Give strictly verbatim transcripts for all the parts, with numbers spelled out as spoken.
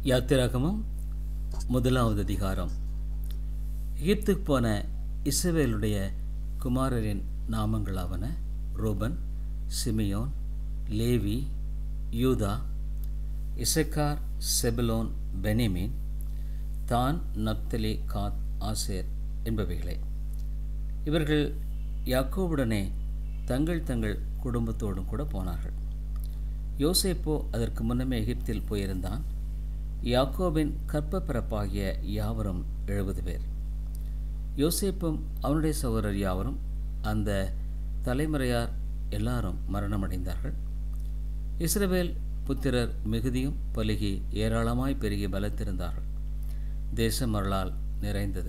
யாத்திராகமம் முதலாவது அதிகாரம். எகிப்துக்கு போன இஸ்ரவேலுடைய குமாரரின் நாமங்களாவன Reuben, Simeon, Levi, Judah, Issachar, செபுலோன், பென்யமீன், தான், நப்தலி, காத், ஆசேர் என்பவைகளே. இவர்கள் யாக்கோபுடனே தங்கள் தங்கள் குடும்பத்தோடும் கூட போனார்கள். யோசேப்போ அதற்கு முன்னமே எகிப்தில் போயிருந்தான். யாக்கோபின் கற்ப பிறப்பாகிய யாவரும் எழுபது பேர். யோசேப்பும் அவனுடைய சகோதரர் யாவரும் அந்த தலைமுறையார் எல்லாரும் மரணமடைந்தார்கள். இஸ்ரவேல் புத்திரர் மிகுதியும் பலுகி ஏராளமாய் பெருகி பலத்திருந்தார்கள். தேசம் அருளால் நிறைந்தது.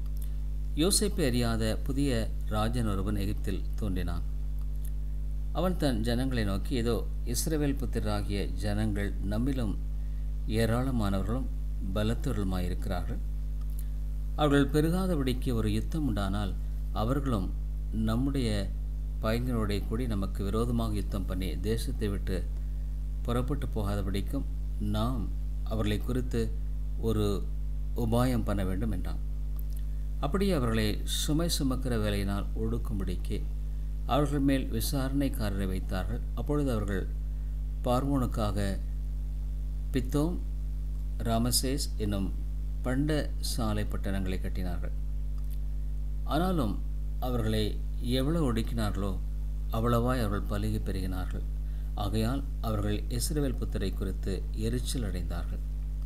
யோசேப்பை அறியாத புதிய ராஜன் ஒருவன் எகிப்தில் தோன்றினான். அவன் தன் ஜனங்களை நோக்கி, இதோ இஸ்ரவேல் புத்திரராகிய ஜனங்கள் நம்மிலும் ஏராளமானவர்களும் பலத்தவர்களுமாயிருக்கிறார்கள். அவர்கள் பெருகாதபடிக்கு ஒரு யுத்தம் உண்டானால் அவர்களும் நம்முடைய பையன்களோட கூடி நமக்கு விரோதமாக யுத்தம் பண்ணி தேசத்தை விட்டு புறப்பட்டு போகாதபடிக்கும் நாம் அவர்களை குறித்து ஒரு உபாயம் பண்ண வேண்டும் என்றான். அப்படியே அவர்களை சுமை சுமக்கிற வேலையினால் ஒடுக்கும்படிக்கு அவர்கள் மேல் விசாரணைக்காரரை வைத்தார்கள். அப்பொழுது அவர்கள் பார்வோனுக்காக பித்தோம், ராமசேஸ் என்னும் பண்ட சாலை பட்டணங்களை கட்டினார்கள். ஆனாலும் அவர்களை எவ்வளவு ஒடுக்கினார்களோ அவ்வளவாய் அவர்கள் பலுகி பெருகினார்கள். ஆகையால் அவர்கள் இஸ்ரவேல் புத்தரை குறித்து எரிச்சல் அடைந்தார்கள்.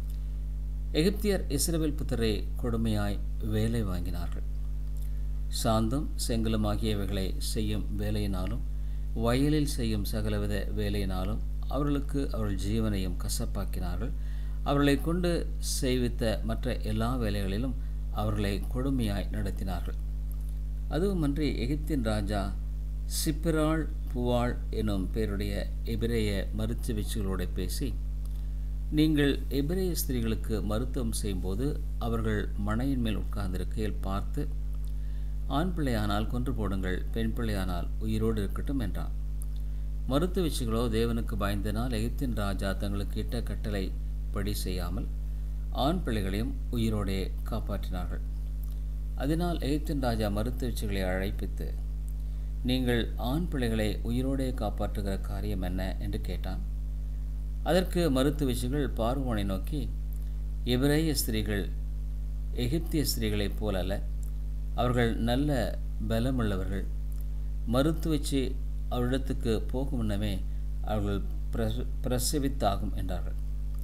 எகிப்தியர் இஸ்ரவேல் புத்தரை கொடுமையாய் வேலை வாங்கினார்கள். சாந்தும் செங்கலும் ஆகியவைகளை செய்யும் வேலையினாலும் வயலில் செய்யும் சகலவித வேலையினாலும் அவர்களுக்கு அவர்கள் ஜீவனையும் கசப்பாக்கினார்கள். அவர்களை கொண்டு செய்வித்த மற்ற எல்லா வேலைகளிலும் அவர்களை கொடுமையாய் நடத்தினார்கள். அதுவுமன்றி எகிப்தின் ராஜா சிப்பிராள் புவாள் எனும் பேருடைய எபிரேய மருத்துவ வீச்சுகளோடு பேசி, நீங்கள் எபிரேய ஸ்திரீகளுக்கு மருத்துவம் செய்யும்போது அவர்கள் மனையின் மேல் உட்கார்ந்திருக்கையில் பார்த்து, ஆண் பிள்ளையானால் கொன்று போடுங்கள், பெண் பிள்ளையானால் உயிரோடு இருக்கட்டும் என்றான். மருத்துவ வீச்சுகளோ தேவனுக்கு பயந்தனால் எகிப்தின் ராஜா தங்களுக்கு இட்ட கட்டளை படி செய்யாமல் ஆண் பிள்ளைகளையும் உயிரோடே காப்பாற்றினார்கள். அதனால் எகிப்தின் ராஜா மருத்துவ வீச்சுகளை அழைப்பித்து, நீங்கள் ஆண் பிள்ளைகளை உயிரோடே காப்பாற்றுகிற காரியம் என்ன என்று கேட்டான். அதற்கு மருத்துவ வீச்சுகள் பார்வோனை நோக்கி, எபிரேய ஸ்திரீகள் எகிப்திய ஸ்திரீகளைப் போலல்ல, அவர்கள் நல்ல பலமுள்ளவர்கள். மருத்துவச்சி அவரிடத்துக்கு போகும் முன்னமே அவர்கள் பிரசவித்தாகும் என்றார்கள்.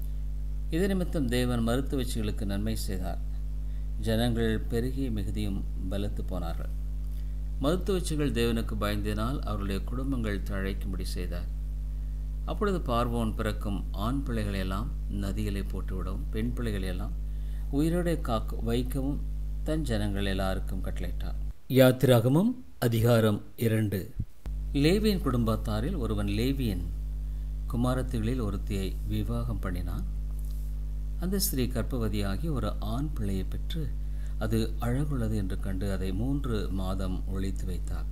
இது நிமித்தம் தேவன் மருத்துவச்சிகளுக்கு நன்மை செய்தார். ஜனங்கள் பெருகி மிகுதியும் பலத்து போனார்கள். மருத்துவச்சிகள் தேவனுக்கு பயந்தினால் அவருடைய குடும்பங்கள் தழைக்கும்படி செய்தார். அப்பொழுது பார்வோன் பிறக்கும் ஆண் பிள்ளைகளையெல்லாம் நதிகளை போட்டுவிடவும் பெண் பிள்ளைகளையெல்லாம் உயிரோடு காக்க வைக்கவும் தன் ஜனங்கள் எல்லாருக்கும் கட்டளையிட்டார். யாத்திராகமம் அதிகாரம் இரண்டு. லேவியின் குடும்பத்தாரில் ஒருவன் லேவியின் குமாரத்திகளில் ஒருத்தியை விவாகம் பண்ணினான். அந்த ஸ்திரீ கர்ப்பவதியாகி ஒரு ஆண் பிள்ளையை பெற்று அது அழகுள்ளது என்று கண்டு அதை மூன்று மாதம் ஒழித்து வைத்தாள்.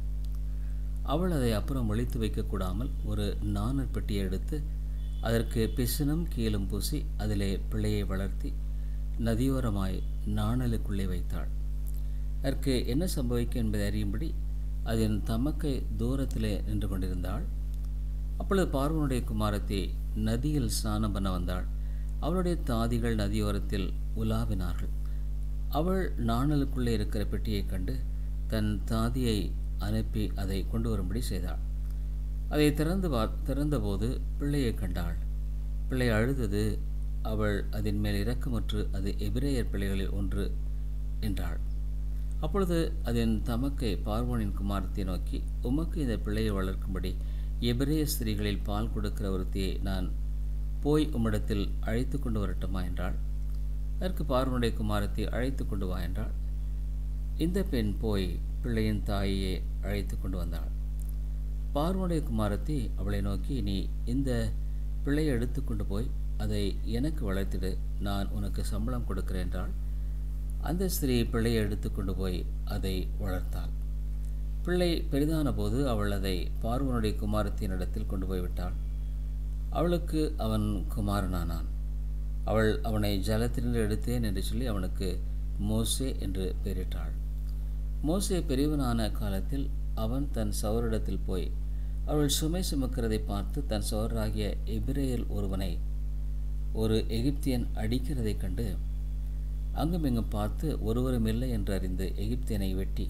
அவள் அதை அப்புறம் ஒழித்து வைக்கக்கூடாமல் ஒரு நாணற் பெட்டியை எடுத்து அதற்கு பிசினும் கீழும் பூசி அதிலே பிள்ளையை வளர்த்தி நதியோரமாய் நாணலுக்குள்ளே வைத்தாள். அதற்கு என்ன சம்பவிக்கும் என்பதை அறியும்படி அதன் தமக்கை தூரத்திலே நின்று கொண்டிருந்தாள். அப்பொழுது பார்வோனுடைய குமாரத்தை நதியில் ஸ்நானம் பண்ண வந்தாள். அவளுடைய தாதிகள் நதியோரத்தில் உலாவினார்கள். அவள் நாணலுக்குள்ளே இருக்கிற பெட்டியை கண்டு தன் தாதியை அனுப்பி அதை கொண்டு வரும்படி செய்தாள். அதை திறந்து திறந்தபோது பிள்ளையை கண்டாள். பிள்ளை அழுதது. அவள் அதன் மேல் இரக்கமுற்று, அது எபிரேயர் பிள்ளைகளில் ஒன்று என்றாள். அப்பொழுது அதன் தமக்கை பார்வோனின் குமாரத்தை நோக்கி, உமக்கு இந்த பிள்ளையை வளர்க்கும்படி எபிரேய ஸ்திரீகளில் பால் கொடுக்கிற ஒருத்தியை நான் போய் உம்மிடத்தில் அழைத்து கொண்டு வரட்டுமா என்றாள். அதற்கு பார்வோனுடைய குமாரத்தை அழைத்து கொண்டு வா என்றாள். இந்த பெண் போய் பிள்ளையின் தாயையே அழைத்து கொண்டு வந்தாள். பார்வோனுடைய குமாரத்தை அவளை நோக்கி, நீ இந்த பிள்ளையை எடுத்து கொண்டு போய் அதை எனக்கு வளர்த்திடு, நான் உனக்கு சம்பளம் கொடுக்கிறேன் என்றாள். அந்த ஸ்திரீ பிள்ளையை எடுத்து கொண்டு போய் அதை வளர்த்தாள். பிள்ளை பெரிதான போது அவள் அதை பார்வோனுடைய குமாரத்தின் இடத்தில் கொண்டு போய்விட்டாள். அவளுக்கு அவன் குமாரனானான். அவள் அவனை ஜலத்தினின்று எடுத்தேன் என்று சொல்லி அவனுக்கு மோசே என்று பெயரிட்டாள். மோசே பெரியவனான காலத்தில் அவன் தன் சகோதரிடத்தில் போய் அவள் சுமை சுமக்கிறதை பார்த்து தன் சகோதரராகிய எபிரேயர் ஒருவனை ஒரு எகிப்தியன் அடிக்கிறதைக் கண்டு அங்குமிங்கும் பார்த்து ஒருவரும் இல்லை என்று அறிந்து எகிப்தியனை வெட்டி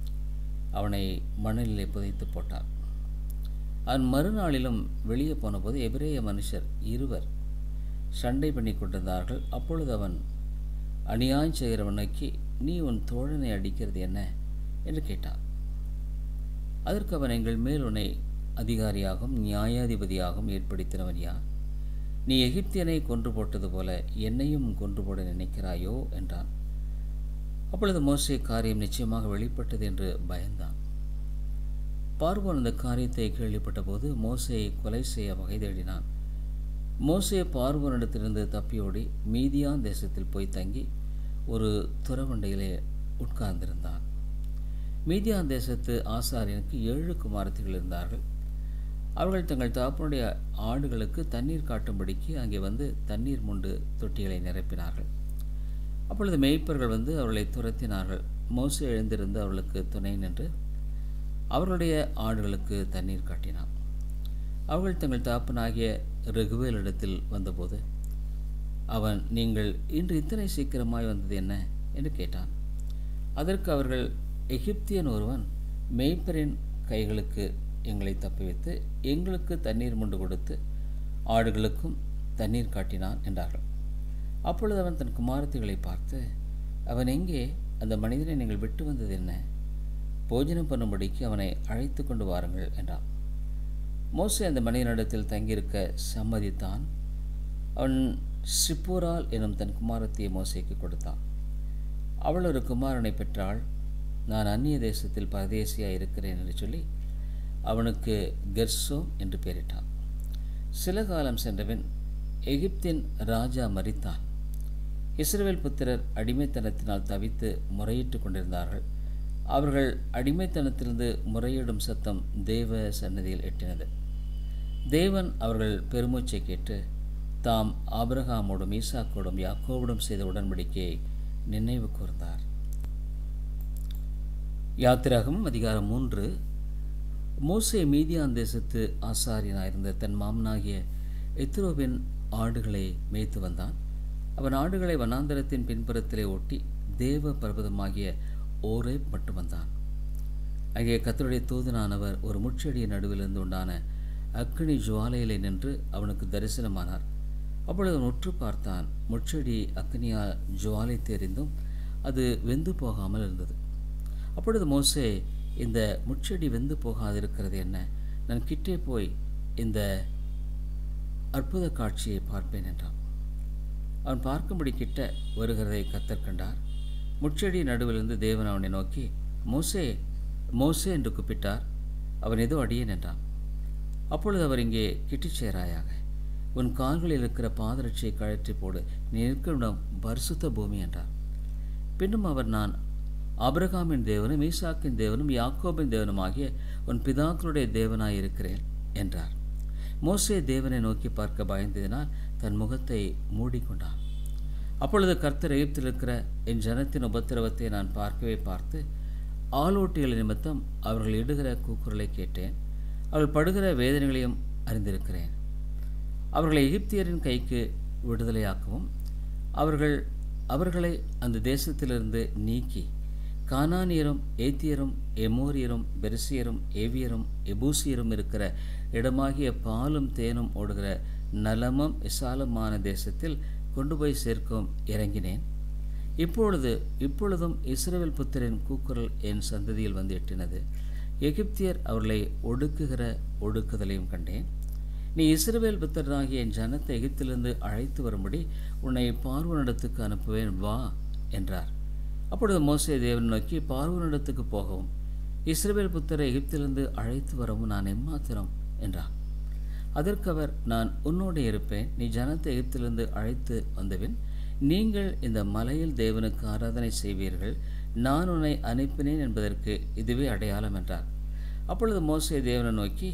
அவனை மணலிலே புதைத்து போட்டான். அவன் மறுநாளிலும் வெளியே போனபோது எபிரேய மனுஷர் இருவர் சண்டை பண்ணி கொண்டிருந்தார்கள். அப்பொழுது அவன் அநியாயம் செய்கிறவன் நோக்கி, நீ உன் தோழனை அடிக்கிறது என்ன என்று கேட்டான். அதற்கு அவன், எங்கள் மேல் உன்னை அதிகாரியாகவும் நியாயாதிபதியாகவும் ஏற்படுத்தினவன் யார்? நீ எகிப்தியனை கொன்று போட்டது போல என்னையும் கொன்று போட நினைக்கிறாயோ என்றான். அப்பொழுது மோசே காரியம் நிச்சயமாக வெளிப்பட்டது என்று பயந்தான். பார்வோன் அந்த காரியத்தை கேள்விப்பட்ட போது மோசேயை கொலை செய்ய வகை தேடினான். மோசே பார்வோனிடத்திலிருந்து தப்பியோடி மீதியான் தேசத்தில் போய் தங்கி ஒரு துறவண்டையிலே உட்கார்ந்திருந்தான். மீதியான் தேசத்து ஆசாரியனுக்கு ஏழு குமாரத்திகள் இருந்தார்கள். அவர்கள் தங்கள் தகப்பனுடைய ஆடுகளுக்கு தண்ணீர் காட்டும்படிக்கு அங்கே வந்து தண்ணீர் முண்டு தொட்டிகளை நிரப்பினார்கள். அப்பொழுது மேய்ப்பர்கள் வந்து அவர்களை துரத்தினார்கள். மோசே எழுந்திருந்து அவர்களுக்கு துணை நின்று அவர்களுடைய ஆடுகளுக்கு தண்ணீர் காட்டினான். அவர்கள் தங்கள் தகப்பனாகிய ரெகுவேலிடத்தில் வந்தபோது அவன், நீங்கள் இன்று இத்தனை சீக்கிரமாய் வந்தது என்ன என்று கேட்டான். அதற்கு அவர்கள், எகிப்தியன் ஒருவன் மேய்ப்பரின் கைகளுக்கு எங்களை தப்புவித்து எங்களுக்கு தண்ணீர் முண்டு கொடுத்து ஆடுகளுக்கும் தண்ணீர் காட்டினான் என்றார்கள். அப்பொழுது அவன் தன் குமாரத்திகளை பார்த்து, அவன் எங்கே? அந்த மனிதனை நீங்கள் விட்டு வந்தது என்ன? போஜனம் பண்ணும்படிக்கு அவனை அழைத்து கொண்டு வாருங்கள் என்றான். மோசே அந்த மனிதனிடத்தில் தங்கியிருக்க சம்மதித்தான். அவன் சிப்போரால் எனும் தன் குமாரத்தியை மோசேக்கு கொடுத்தான். அவள் ஒரு குமாரனை பெற்றாள். நான் அந்நிய தேசத்தில் பரதேசியாக இருக்கிறேன் என்று சொல்லி அவனுக்கு கெர்சோம் என்று பெயரிட்டான். சில காலம் சென்றவன் எகிப்தின் ராஜா மரித்தான். இஸ்ரவேல் புத்திரர் அடிமைத்தனத்தினால் தவித்து முறையிட்டு கொண்டிருந்தார்கள். அவர்கள் அடிமைத்தனத்திலிருந்து முறையிடும் சத்தம் தேவ சன்னதியில் எட்டினது. தேவன் அவர்கள் பெருமூச்சை கேட்டு தாம் ஆபிரகாமோடும் ஈசாக்கோடும் யாக்கோவோடும் செய்த உடன்படிக்கையை நினைவு கூர்ந்தார். யாத்திராகமம் அதிகாரம் மூன்று. மோசே மீதியான் தேசத்து ஆசாரியனாயிருந்த தன் மாமனாகிய எத்ரோவின் ஆடுகளை மேய்த்து வந்தான். அவன் ஆடுகளை வனாந்தரத்தின் பின்புறத்திலே ஓட்டி தேவ பர்வதமாகிய ஓரேப் மட்டும் வந்தான். அங்கே கர்த்தருடைய தூதனானவர் ஒரு முட்செடியின் நடுவிலிருந்து உண்டான அக்கினி ஜுவாலையிலே நின்று அவனுக்கு தரிசனமானார். அப்பொழுது அவன் உற்று பார்த்தான். முட்செடி அக்கினியால் ஜுவாலை தெரிந்தும் அது வெந்து போகாமல் இருந்தது. அப்பொழுது மோசே, இந்த முட்செடி வெந்து போகாதிருக்கிறது என்ன? நான் கிட்டே போய் இந்த அற்புத காட்சியை பார்ப்பேன் என்றான். அவன் பார்க்கும்படி கிட்ட வருகிறதை கர்த்தர் கண்டார். முட்செடி நடுவிலிருந்து தேவன் அவனை நோக்கி, மோசே மோசே என்று கூப்பிட்டார். அவன் ஏதோ அடியேன் என்றான். அப்பொழுது அவர், இங்கே கிட்டிச் சேராயாக, உன் கால்களில் இருக்கிற பாதரட்சியை கழற்றி போடு, நீ நிற்கிற பரிசுத்த பூமி என்றார். பின்னும் அவர், நான் ஆபிரகாமின் தேவனும் ஈசாக்கின் தேவனும் யாக்கோபின் தேவனும் ஆகிய உன் பிதாக்களுடைய தேவனாயிருக்கிறேன் என்றார். மோசே தேவனை நோக்கி பார்க்க பயந்ததினால் தன் முகத்தை மூடிக்கொண்டான். அப்பொழுது கர்த்தர், எகிப்தில் இருக்கிற என் ஜனத்தின் உபத்திரவத்தை நான் பார்க்கவே பார்த்து ஆளோட்டிகள் நிமித்தம் அவர்கள் இடுகிற கூக்குரலை கேட்டேன். அவர்கள் படுகிற வேதனைகளையும் அறிந்திருக்கிறேன். அவர்களை எகிப்தியரின் கைக்கு விடுதலையாக்கவும் அவர்கள் அவர்களை அந்த தேசத்திலிருந்து நீக்கி கானானியரும் ஏத்தியரும் எமோரியரும் பெரிசியரும் ஏவியரும் எபூசியரும் இருக்கிற இடமாகிய பாலும் தேனும் ஓடுகிற நலமும் விசாலமான தேசத்தில் கொண்டு போய் சேர்க்கவும் இறங்கினேன். இப்பொழுது இப்பொழுதும் இஸ்ரவேல் புத்திரின் கூக்குரல் என் சந்ததியில் வந்து எட்டினது. எகிப்தியர் அவர்களை ஒடுக்குகிற ஒடுக்குதலையும் கண்டேன். நீ இஸ்ரவேல் புத்திரனாகிய என் ஜனத்தை எகிப்திலிருந்து அழைத்து வரும்படி உன்னை பார்வோனிடத்துக்கு அனுப்புவேன், வா என்றார். அப்பொழுது மோசே தேவனை நோக்கி, பார்வோனிடத்துக்கு போகவும் இஸ்ரவேல் புத்திரை எகிப்திலிருந்து அழைத்து வரவும் நான் எம்மாத்திரம் என்றான். அதற்கு அவர், நான் உன்னோடு இருப்பேன். நீ ஜனத்தை எகிப்திலிருந்து அழைத்து வந்தபின் நீங்கள் இந்த மலையில் தேவனுக்கு ஆராதனை செய்வீர்கள். நான் உன்னை அனுப்பினேன் என்பதற்கு இதுவே அடையாளம் என்றார். அப்பொழுது மோசே தேவனை நோக்கி,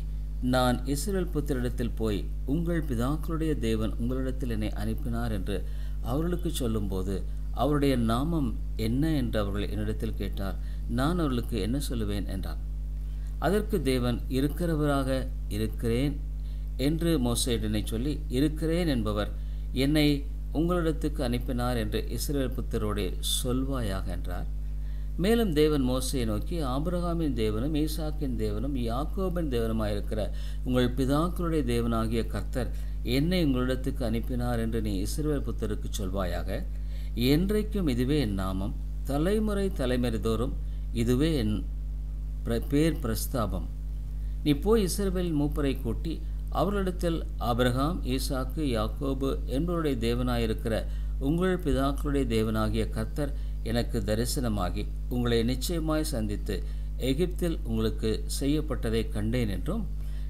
நான் இஸ்ரவேல் புத்திரிடத்தில் போய் உங்கள் பிதாக்களுடைய தேவன் உங்களிடத்தில் என்னை அனுப்பினார் என்று அவர்களுக்கு சொல்லும்போது அவருடைய நாமம் என்ன என்று அவர்கள் என்னிடத்தில் கேட்டார், நான் அவர்களுக்கு என்ன சொல்லுவேன் என்றார். அதற்கு தேவன் இருக்கிறவராக இருக்கிறேன் என்று மோசேயிடனை சொல்லி, இருக்கிறேன் என்பவர் என்னை உங்களிடத்துக்கு அனுப்பினார் என்று இஸ்ரவேல் புத்திரோடே சொல்வாயாக என்றார். மேலும் தேவன் மோசேயை நோக்கி, ஆபிரகாமின் தேவனும் ஈசாக்கின் தேவனும் யாக்கோபின் தேவனுமாயிருக்கிற உங்கள் பிதாக்களுடைய தேவனாகிய கர்த்தர் என்னை உங்களிடத்துக்கு அனுப்பினார் என்று நீ இஸ்ரவேல் புத்தருக்கு சொல்வாயாக. என்றைக்கும் இதுவே என் நாமம், தலைமுறை தலைமுறை தோறும் இதுவே என் பேர் பிரஸ்தாபம். நீ போய் இஸ்ரவேல் மூப்பரை கூட்டி அவர்களிடத்தில் ஆபிரகாம் ஈசாக்கு யாக்கோபு என்பவருடைய தேவனாயிருக்கிற உங்கள் பிதாக்களுடைய தேவனாகிய கர்த்தர் எனக்கு தரிசனமாகி உங்களை நிச்சயமாய் சந்தித்து எகிப்தில் உங்களுக்கு செய்யப்பட்டதை கண்டேன் என்றும்,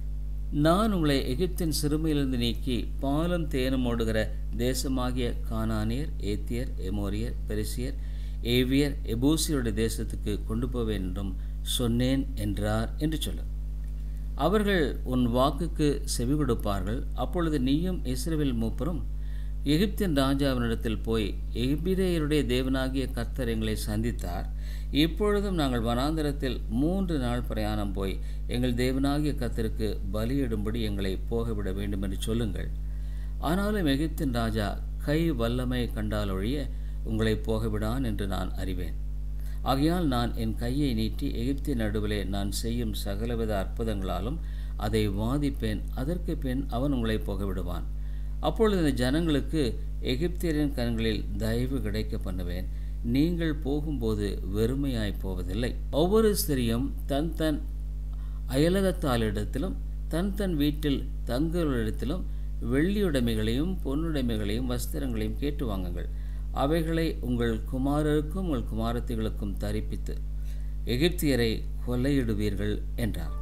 நான் உங்களை எகிப்தின் சிறுமையிலிருந்து நீக்கி பாலும் தேனும் ஓடுகிற தேசமாகிய கானானியர், ஏத்தியர், எமோரியர், பெரிசியர், ஏவியர், எபூசியருடைய தேசத்துக்கு கொண்டு போவேன் என்றும் சொன்னேன் என்றார் என்று சொல்ல. அவர்கள் உன் வாக்குக்கு செவி கொடுப்பார்கள். அப்பொழுது நீயும் இஸ்ரவேல் மூப்பரும் எகிப்தின் ராஜாவினிடத்தில் போய், எபிரேயருடைய தேவனாகிய கர்த்தர் எங்களை சந்தித்தார், இப்பொழுதும் நாங்கள் வனாந்தரத்தில் மூன்று நாள் பிரயாணம் போய் எங்கள் தேவனாகிய கர்த்தருக்கு பலியிடும்படி எங்களை போகவிட வேண்டும் என்று சொல்லுங்கள். ஆனாலும் எகிப்தின் ராஜா கை வல்லமை கண்டாலொழிய உங்களை போகவிடான் என்று நான் அறிவேன். ஆகையால் நான் என் கையை நீட்டி எகிப்தின் நடுவிலே நான் செய்யும் சகலவித அற்புதங்களாலும் அதை வாதிப்பேன். அதற்கு பின் அவன் உங்களை போகவிடுவான். அப்பொழுது இந்த ஜனங்களுக்கு எகிப்தியரின் கண்களில் தயவு கிடைக்க பண்ணுவேன். நீங்கள் போகும்போது வெறுமையாய் போவதில்லை. ஒவ்வொரு ஸ்திரியும் தன் தன் அயலகத்தாளிடத்திலும் தன் தன் வீட்டில் தங்குகளிடத்திலும் வெள்ளியுடைமைகளையும் பொன்னுடைமைகளையும் வஸ்திரங்களையும் கேட்டு வாங்குங்கள். அவைகளை உங்கள் குமாரருக்கும் உங்கள் குமாரத்திகளுக்கும் தரிப்பித்து எகிப்தியரை கொள்ளையிடுவீர்கள் என்றார்.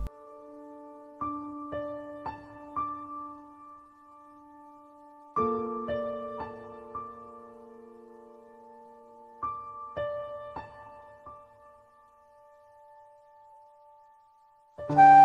you